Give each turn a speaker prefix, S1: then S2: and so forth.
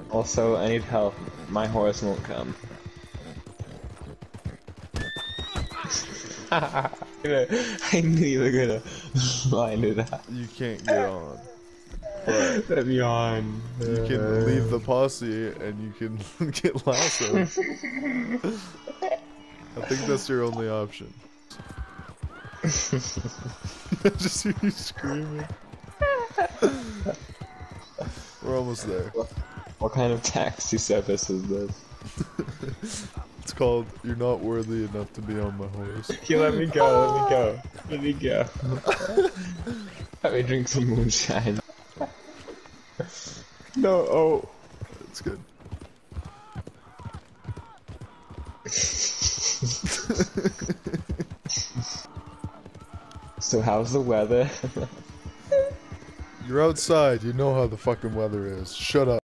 S1: Also, I need help. My horse won't come. I knew you were gonna lie to that.
S2: You can't get on. But
S1: Let me on.
S2: you can leave the posse and you can get lassoed. I think that's your only option. I just hear you screaming. We're almost there.
S1: What kind of taxi service is this?
S2: It's called "You're Not Worthy Enough to Be on My Horse."
S1: Okay, let me go. Let me go. Let me drink some moonshine. No, oh.
S2: It's good.
S1: So how's the weather?
S2: You're outside. You know how the fucking weather is. Shut up.